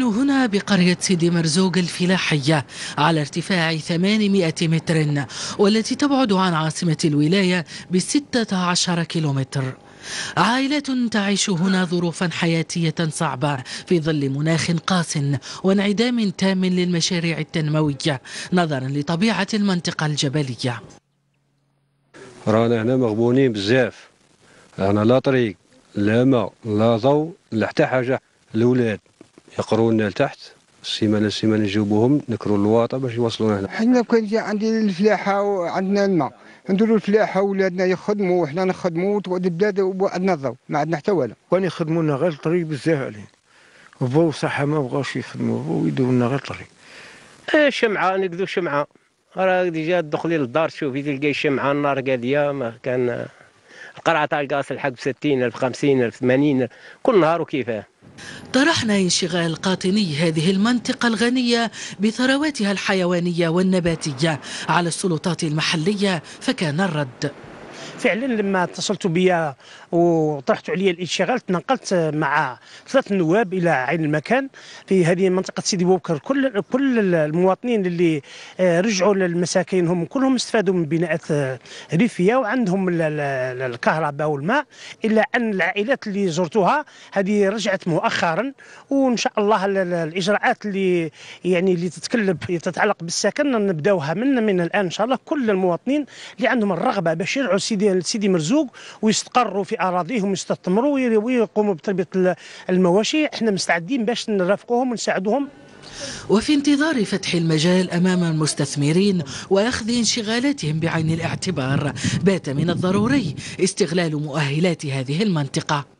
هنا بقرية سيدي مرزوق الفلاحية على ارتفاع 800 متر، والتي تبعد عن عاصمة الولاية ب16 كيلومتر. عائلات تعيش هنا ظروفا حياتية صعبة في ظل مناخ قاس وانعدام تام للمشاريع التنموية نظرا لطبيعة المنطقة الجبلية. رانا هنا مغبونين بزاف، رانا لا طريق لا ماء لا ضوء لا حتى حاجة. الأولاد يقرونا لتحت، السيمانة نجيبوهم نكروا الواطة باش يوصلونا هنا. حنا كان جا عندي الفلاحة وعندنا الماء، نديروا الفلاحة وولادنا يخدموا وحنا نخدموا وتقعد البلاد وعندنا الضوء، ما عندنا حتى والو. كانوا يخدموا لنا غير الطريق بزاف عليه، وباو صح ما بغاوش يخدموا ويديروا لنا غير الطريق. شمعة نقدو شمعة، راه ديجا تدخلي للدار تشوفي تلقاي شمعة النار قادية. ما كان القرعة تاع الكاس الحق ب60,000 50,000 80,000 كل نهار وكيفاه. طرحنا انشغال قاطني هذه المنطقة الغنية بثرواتها الحيوانية والنباتية على السلطات المحلية، فكان الرد. فعلا لما اتصلت بيا وطرحت عليا الانشغال تنقلت مع 3 نواب الى عين المكان في هذه منطقه سيدي بوبكر. كل المواطنين اللي رجعوا للمساكنهم كلهم استفادوا من بناءات ريفيه وعندهم الكهرباء والماء، الا ان العائلات اللي زرتها هذه رجعت مؤخرا. وان شاء الله الاجراءات اللي تتعلق بالسكن نبداوها من الان ان شاء الله. كل المواطنين اللي عندهم الرغبه باش يرجعوا سيدي مرزوق ويستقروا في اراضيهم ويستثمروا ويقوموا بتربيه المواشي، احنا مستعدين باش نرافقوهم ونساعدوهم. وفي انتظار فتح المجال امام المستثمرين واخذ انشغالاتهم بعين الاعتبار، بات من الضروري استغلال مؤهلات هذه المنطقه.